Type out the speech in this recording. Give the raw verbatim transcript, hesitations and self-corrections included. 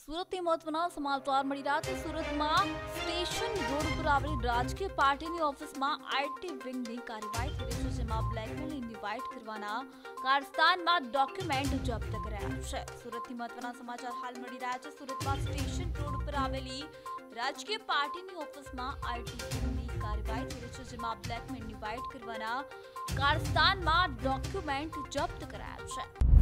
સુરતથી મહત્વના સમાચાર મળી રહ્યા છે। સુરતમાં સ્ટેશન રોડ ઉપર આવેલી રાજકીય પાર્ટીની ઓફિસમાં આઈટી વિંગની કાર્યવાહી થઈ રહી છે, જેમાં બ્લેકમેલ ઇન્વાઇટ કરવાના કારસ્તાનમાં ડોક્યુમેન્ટ જપ્ત કરાયા છે। સુરતથી મહત્વના સમાચાર હાલ મળી રહ્યા છે। સુરતમાં સ્ટેશન રોડ ઉપર આવેલી રાજકીય પાર્ટીની ઓફિસમાં આઈટી વિંગની કાર્યવાહી થઈ રહી છે, જેમાં બ્લેકમેલ ઇન્વાઇટ કરવાના કારસ્તાનમાં ડોક્યુમેન્ટ જપ્ત કરાયા છે।